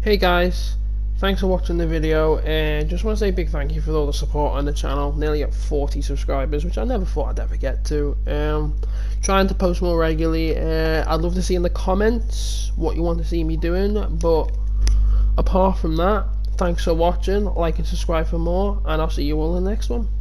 Hey guys, thanks for watching the video, and just want to say a big thank you for all the support on the channel. Nearly at 40 subscribers, which I never thought I'd ever get to. Trying to post more regularly. I'd love to see in the comments what you want to see me doing, but apart from that, thanks for watching, like and subscribe for more, and I'll see you all in the next one.